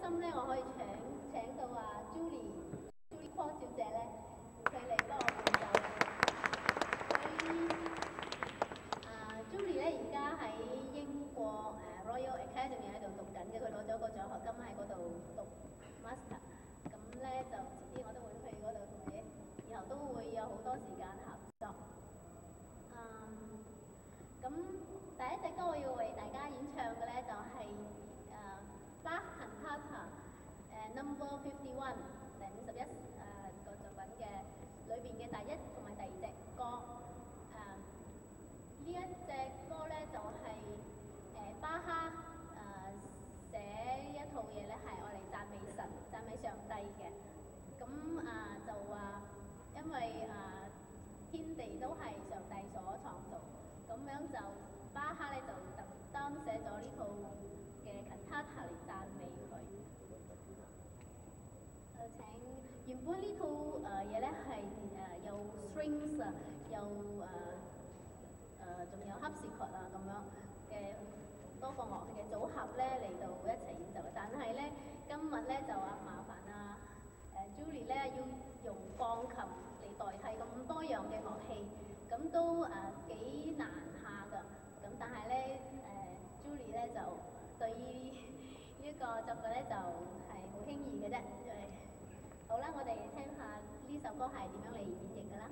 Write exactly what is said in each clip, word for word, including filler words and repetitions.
心咧，我可以請請到啊 Julie Julie Kwok 小姐咧，佢嚟幫我伴奏。佢啊 Julie 咧而家喺英國誒 Royal Academy 喺度讀緊嘅，佢攞咗個獎學金喺嗰度讀 master。咁咧就遲啲我都會去嗰度同你，以後都會有好多時間合作。嗯，咁第一隻歌我要為大家演唱嘅咧就係、是。巴肯塔塔誒 Number Fifty One 第五十一誒個作品嘅裏邊嘅第一同埋第二隻歌誒、呃、呢一隻歌咧就係、是、誒、呃、巴哈誒、呃、寫一套嘢咧係愛嚟讚美神、讚美上帝嘅。咁啊、呃、就話因為啊、呃、天地都係上帝所創造，咁樣就巴哈咧就特登寫咗呢套嘅 cantata 嚟讚美佢。誒、呃、請原本呢套誒嘢咧係誒有 strings 啊，有誒誒仲有哈士曲啊咁樣嘅多個樂器嘅組合咧嚟到一齊演奏嘅。但係咧今日咧就啊麻煩啊誒、呃、Julie 咧要用鋼琴嚟代替咁多樣嘅樂器，咁都誒幾、呃、難下㗎。咁但係咧誒 Julie 咧就對於呢個作曲咧就係、是、好輕易嘅啫。好啦，我哋聽下呢首歌係點樣嚟演繹㗎啦。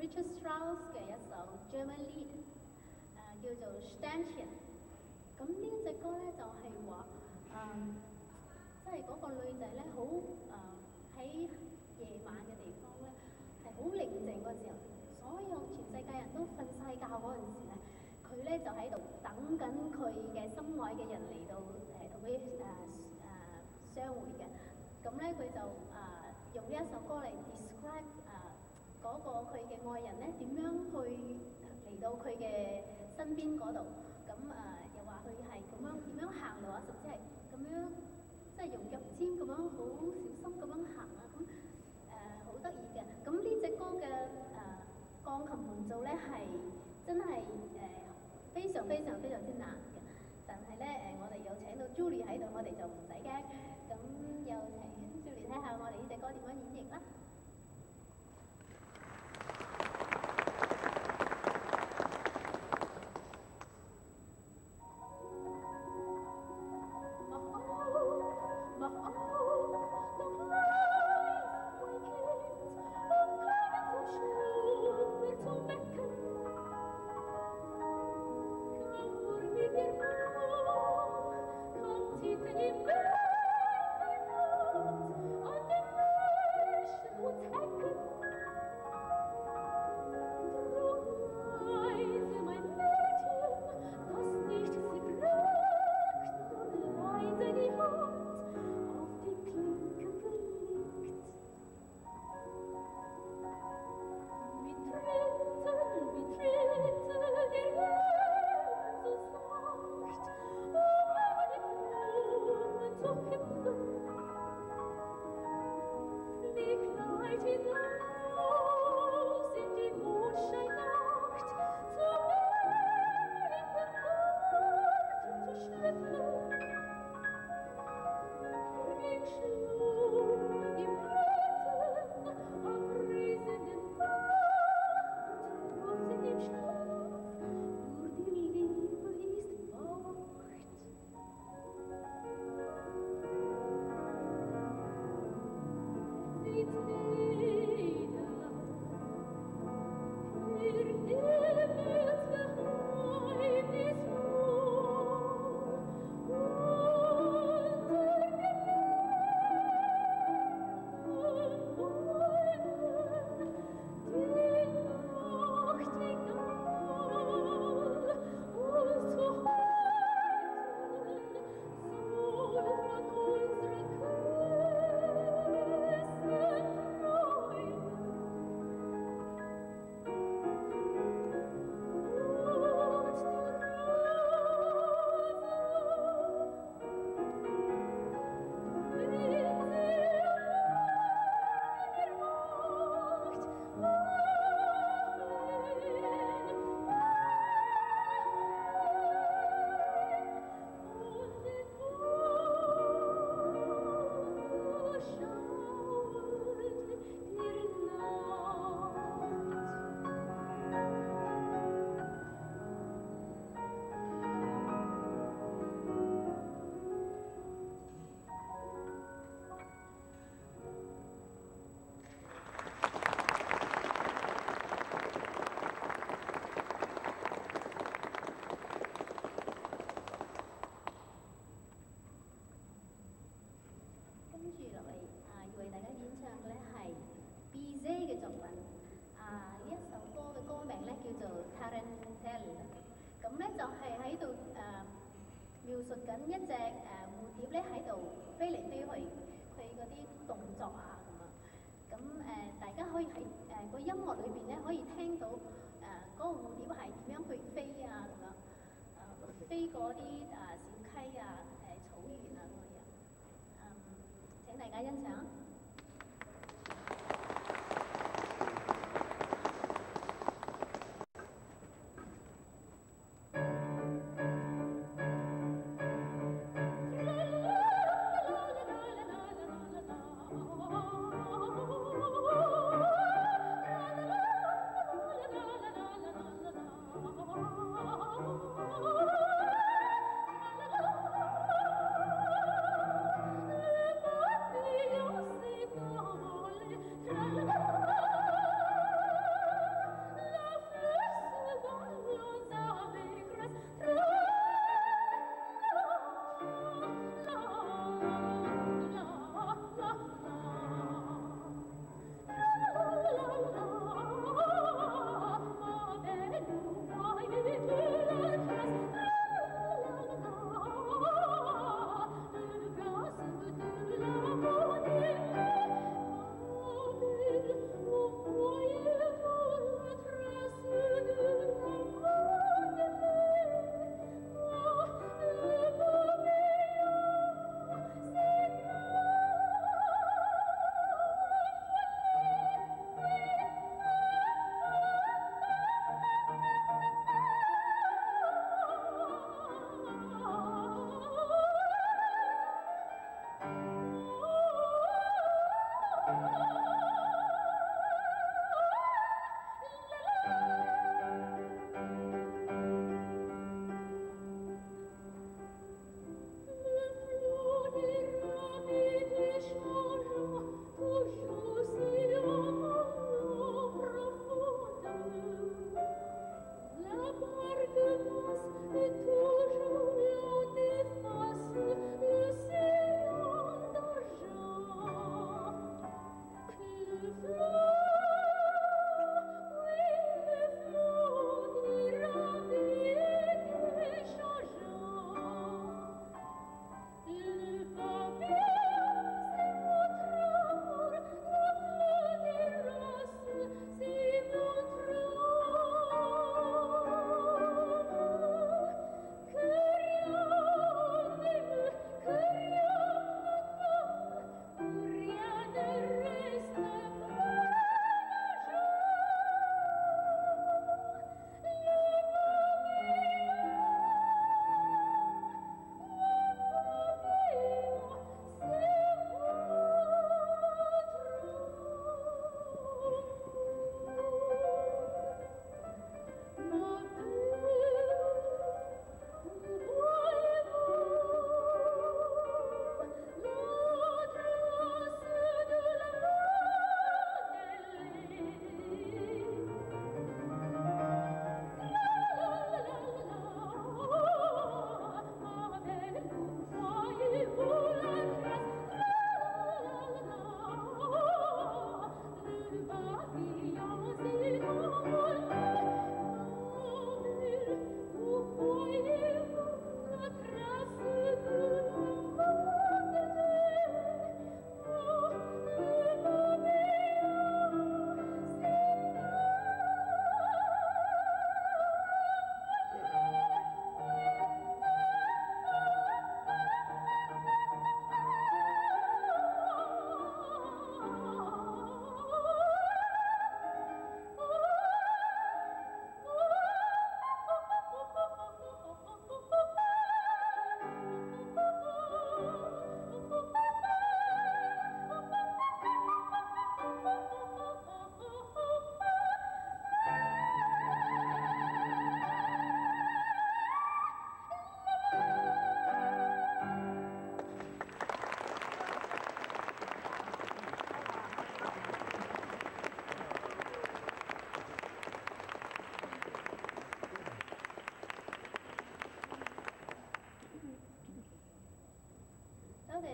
Richard Strauss 嘅一首 German Lied， 誒、呃、叫做 Ständchen。咁呢一隻歌咧就係話誒，即係嗰個女仔咧好誒喺夜晚嘅地方咧係好寧靜嗰時候，所有全世界人都瞓晒覺嗰陣時咧，佢咧就喺度等緊佢嘅心愛嘅人嚟到誒同佢誒誒相會嘅。咁咧佢就誒、呃、用呢一首歌嚟 describe 誒、呃、嗰、那個佢嘅愛人咧點樣去嚟到佢嘅身邊嗰度。咁誒、呃、又話佢係咁樣點樣行路啊，甚至係咁樣即係用腳尖咁樣好小心咁樣行啊，咁誒好得意嘅。咁呢隻歌嘅誒、呃、鋼琴伴奏咧係真係誒、呃、非常非常非常之難嘅。但係咧誒我哋又請到 Julie 喺度，我哋就唔使驚。咁又請 Julie 睇下我哋呢隻歌點樣演繹啦。咁咧就係喺度誒描述緊一隻誒蝴蝶咧喺度飛嚟飛去，佢嗰啲動作啊咁啊。咁誒大家可以喺誒個音樂裏邊咧可以聽到誒嗰個蝴蝶係點樣去飛啊咁樣，誒飛過啲誒小溪啊、誒草原啊咁樣。嗯，請大家欣賞。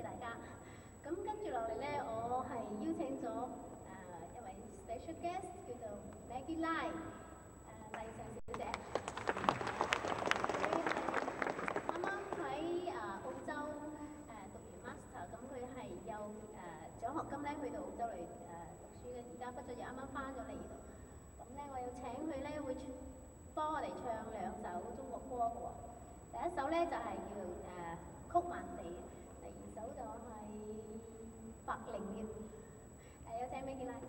大家。咁跟住落嚟咧，我係邀請咗誒、呃、一位 special guest 叫做 Maggie Lai 誒麗尚小姐。佢係啱啱喺誒澳洲誒、呃、讀完 master，咁佢係有誒獎學金咧去到澳洲嚟誒、呃、讀書嘅，而家畢咗業，啱啱翻咗嚟呢度。咁咧，我要請佢咧會幫我哋唱兩首中國歌嘅喎。第一首咧就係、是、叫誒、呃、曲萬里，第二首就係、是、白靈鳥。誒，有請 Maggie Lai。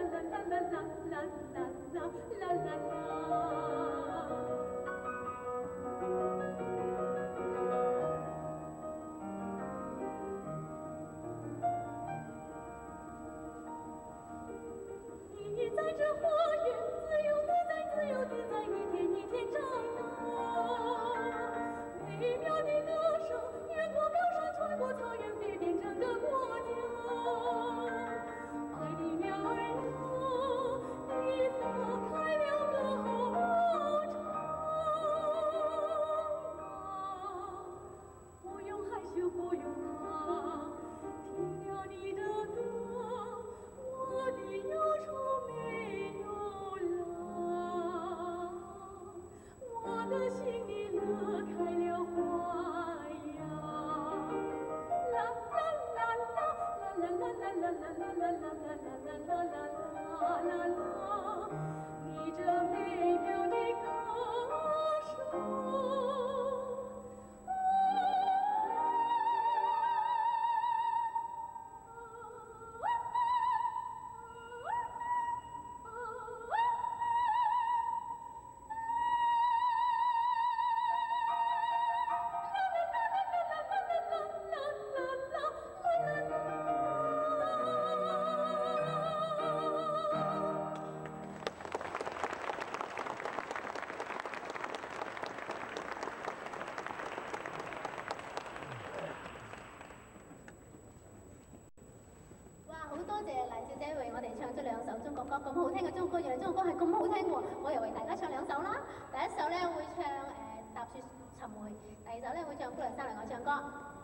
多謝黎小姐為我哋唱咗兩首中國歌，咁好聽嘅中國歌，原來中國歌係咁好聽喎！我又為大家唱兩首啦。第一首咧會唱誒《踏雪尋梅》，第二首咧會唱《姑娘三嚟我唱歌》。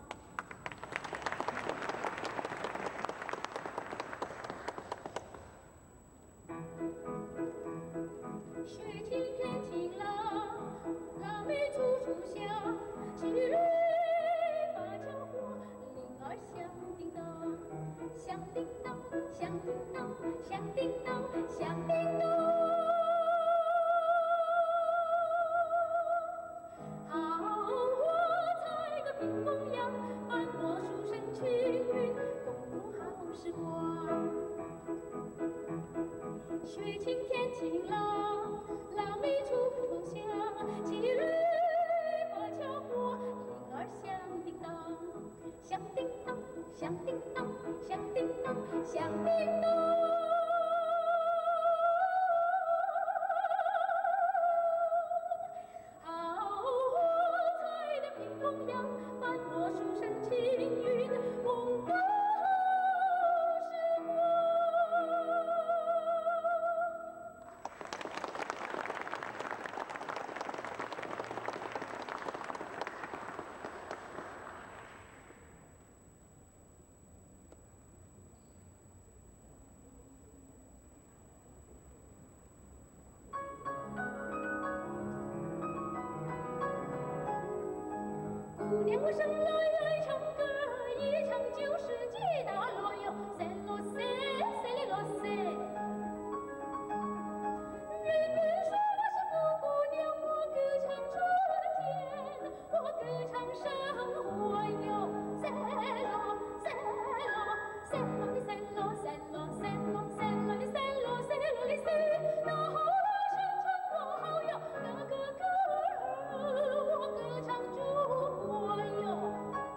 雪晴天晴朗，腊梅处处香，七月芭蕉花，铃儿响叮当，响叮当，响叮当，响叮当，响叮当。好我采个屏风杨，伴我书生群云，共度好时光。雪晴天晴朗，腊梅处处香，七月芭蕉花，铃儿响叮当，响叮当，响叮当，响叮当，响叮当。好我采的屏风杨，伴我书生群云，共度好时光。姑娘我生来爱唱歌，一唱就是几大罗哟，塞罗塞，塞里罗塞。人人说我是个姑娘，我歌唱春天，我歌唱生活哟，塞罗塞罗塞罗里塞罗塞罗塞罗塞罗里塞罗塞罗里塞，那好生唱我好哟，咯咯咯儿，我歌唱祖国哟。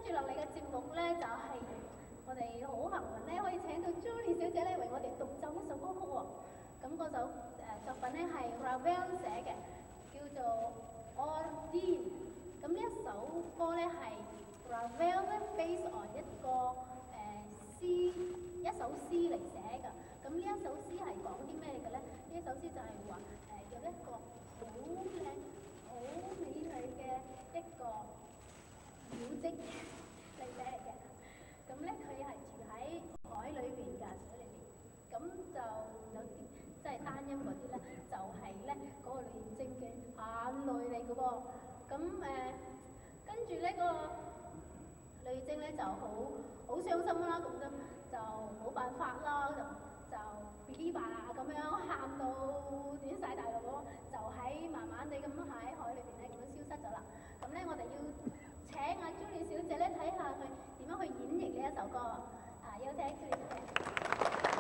住落嚟嘅節目咧，就係、是、我哋好幸運咧，可以請到 Julie 小姐咧為我哋獨奏一首歌曲喎、哦。咁嗰首誒、呃、作品咧係 Ravel 寫嘅，叫做 Ordeal。咁呢一首歌咧係 Ravel 咧 base on 一個誒、呃、詩，一首詩嚟寫㗎。咁呢一首詩係講啲咩嘅咧？呢一首詩就係話誒有一個好靚、好美麗嘅一個妖精嚟寫嚟嘅。咁咧佢係住喺海裏邊㗎，水裏邊。咁就有啲即係單音嗰啲咧，就係咧嗰個女精嘅眼淚嚟嘅噃。咁誒、呃，跟住咧嗰個女精咧就好好傷心啦，咁就就冇辦法啦，就就 believe 啊咁樣喊到亂晒大路咯，就喺慢慢地咁喺海裏邊咧咁樣消失咗啦。咁咧我哋要請阿 Julie 小姐咧睇下佢點樣去演繹呢一首歌啊！有請 Julie 小姐。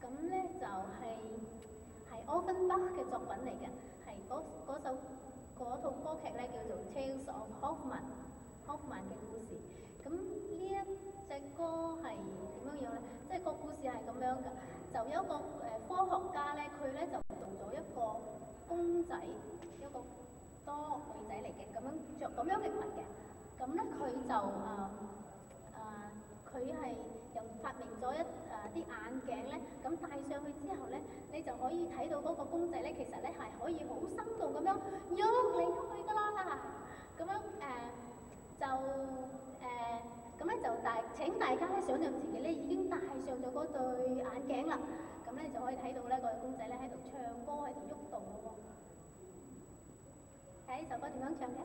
咁咧就係係 Offenbach 嘅作品嚟嘅，係嗰嗰首嗰套歌劇咧叫做《Tales of Hoffmann》，Hoffmann 嘅故事。咁呢一隻歌係點樣樣咧？即係個故事係咁樣嘅，就有一個誒、呃、科學家咧，佢咧就做咗一個公仔，一個多女仔嚟嘅，咁樣着咁樣嘅裙嘅。咁咧佢就誒誒，佢係又發明咗一誒啲、呃、眼鏡咧，咁戴上去之後咧，你就可以睇到嗰個公仔咧，其實咧係可以好生動咁樣喐嚟喐去㗎啦。咁樣誒、呃、就誒咁咧就大請大家咧想象自己咧已經戴上咗嗰對眼鏡啦，咁咧就可以睇到咧個公仔咧喺度唱歌喺度喐動嘅喎。睇呢首歌點樣唱嘅？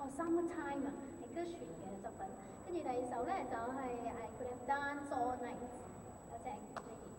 Summertime 啊，係歌絃嘅作品。跟住第二首咧就係、是、I Could Have Danced All Night， 有請 Lady。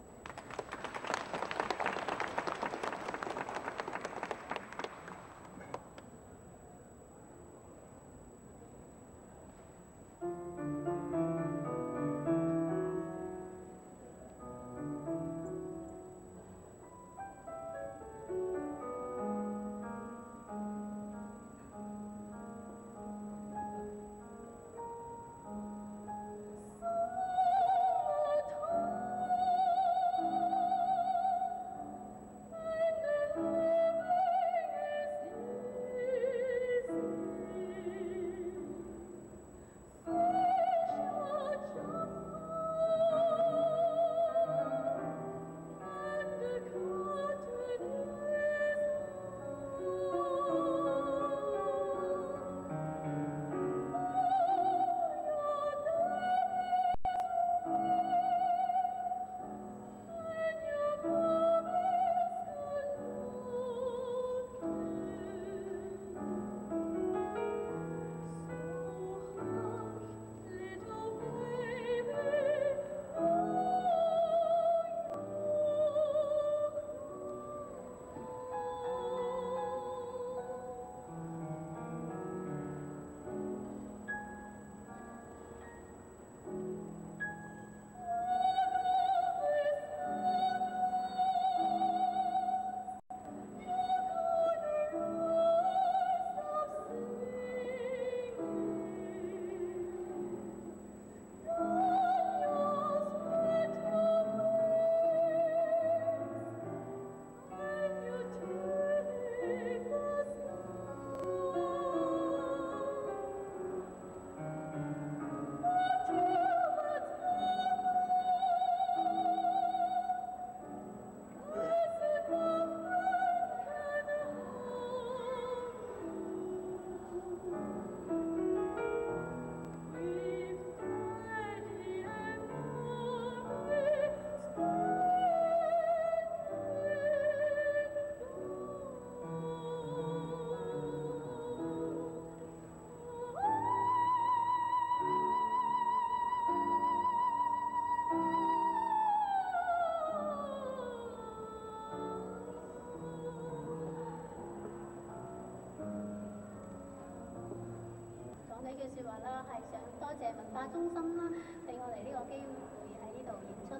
説話啦，係想多謝文化中心啦，俾我哋呢個機會喺呢度演出。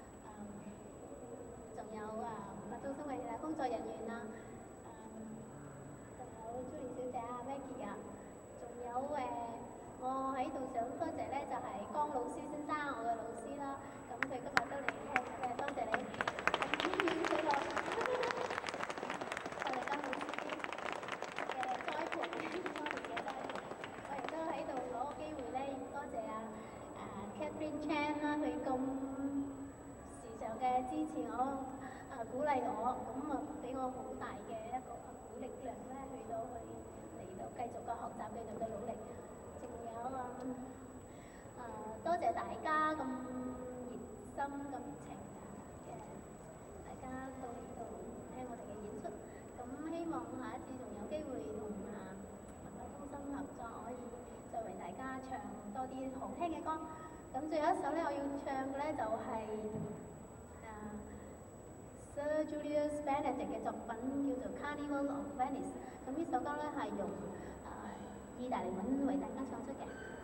誒、仲有啊文化中心嘅工作人員啦，誒、仲有 Julie 小姐啊、Maggie 啊，仲有誒、我喺度想多謝咧，就係、江老師先生，我嘅老師啦。咁佢今日都嚟聽，誒多謝你。咁遠佢落，我哋江老師嘅栽培，多年嘅栽培。我亦都喺度攞個機會咧，多謝啊啊 Catherine Chan 啦，佢咁時常嘅支持我，啊鼓勵我，咁啊俾我好大嘅一個鼓力量咧，去到去嚟到繼續嘅學習，繼續嘅努力。仲有啊啊多謝大家咁熱心咁熱情嘅，大家到嚟度聽我哋嘅演出。咁希望下一次仲有機會同啊文化中心合作，可以再為大家唱多啲好聽嘅歌。咁最後一首咧，我要唱嘅咧就係、是、啊 Sir Julius Benedict 嘅作品叫做 Carnival of Venice。咁呢首歌咧係用啊意大利文為大家唱出嘅。